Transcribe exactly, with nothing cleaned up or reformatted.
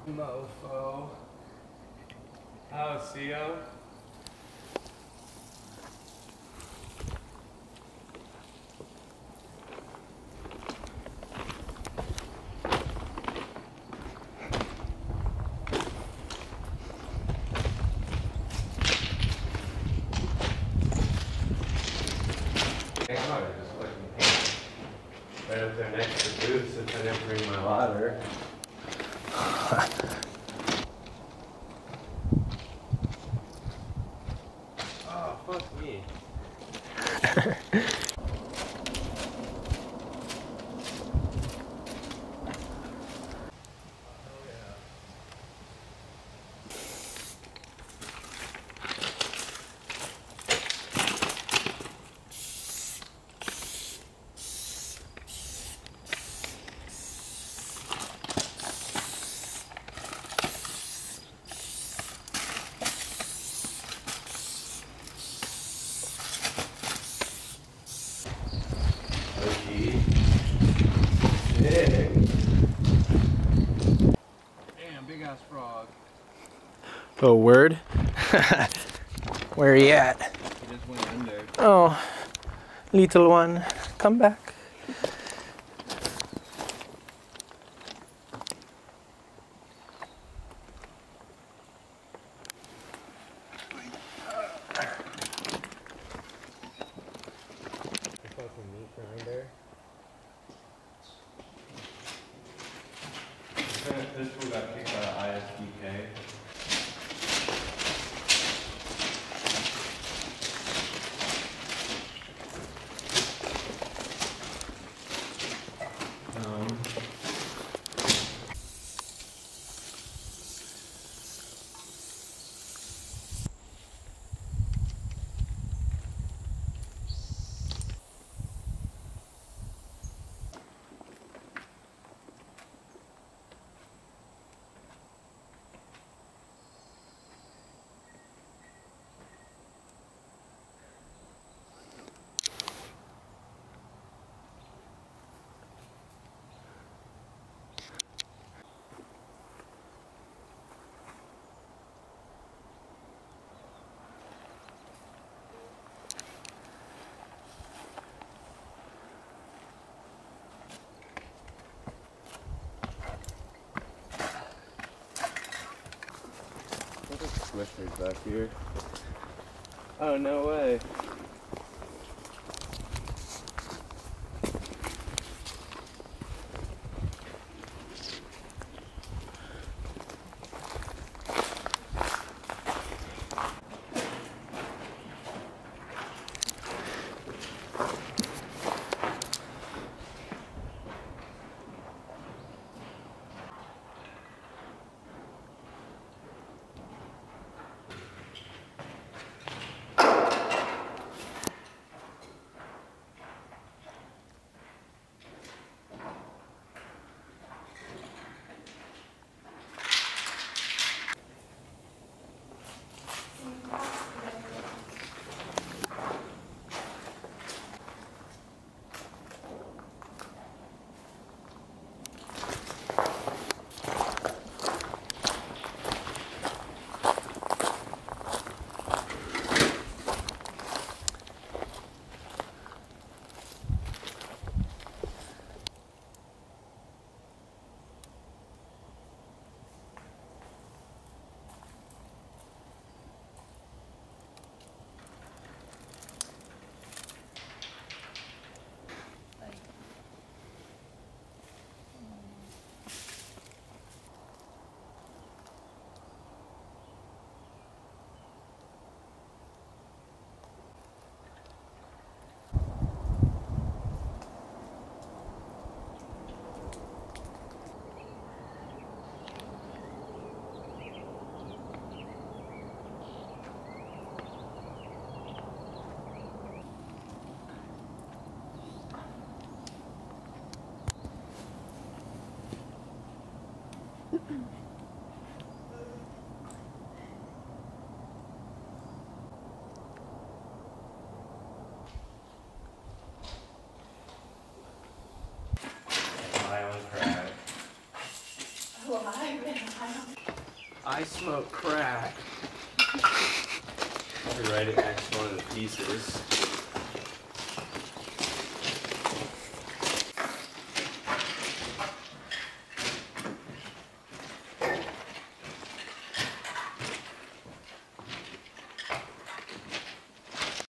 Mofo. How, C O? Right up there next to the booth since I didn't bring my ladder. Oh, fuck me. Damn, big ass frog. Oh, word? Where are you at? He just went under. Oh, little one, come back. Fucking meat grinder. This fool got kicked out of I S B K. Um. Swishers back here. Oh, no way. I smoke crack. Rewriting next one of the pieces.